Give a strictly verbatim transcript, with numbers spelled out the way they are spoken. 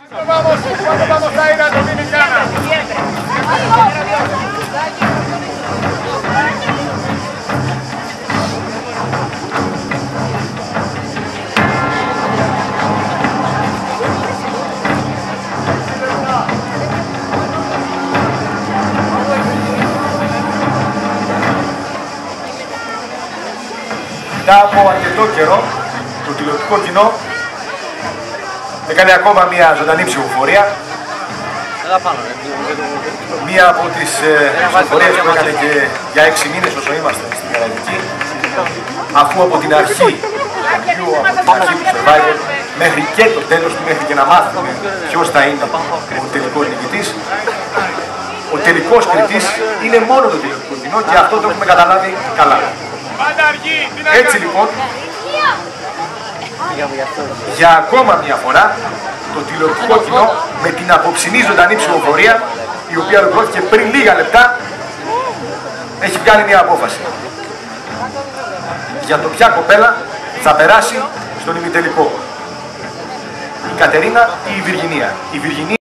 Vamos, ¿cuándo vamos a ir a Dominicana? Μετά από αρκετό καιρό, το τηλεοπτικό κοινό έκανε ακόμα μια ζωντανή ψηφοφορία. Μία από τις ψηφοφορίες που έκανε και για έξι μήνες όσο είμαστε στην Καραϊβική, αφού από την αρχή, από την αρχή του Survivor μέχρι και το τέλος του, μέχρι και να μάθουμε ποιος θα είναι ο τελικός νικητής, ο τελικός κριτής είναι μόνο το τηλεοπτικό κοινό και αυτό το έχουμε καταλάβει καλά. Έτσι λοιπόν, για ακόμα μια φορά, το τηλεοπτικό κοινό με την απόψινή ζωντανή ψηφοφορία, η οποία ολοκληρώθηκε πριν λίγα λεπτά, έχει βγάλει μια απόφαση για το ποια κοπέλα θα περάσει στον ημιτελικό. Η Κατερίνα ή η Βιργινία. Η Βιργινία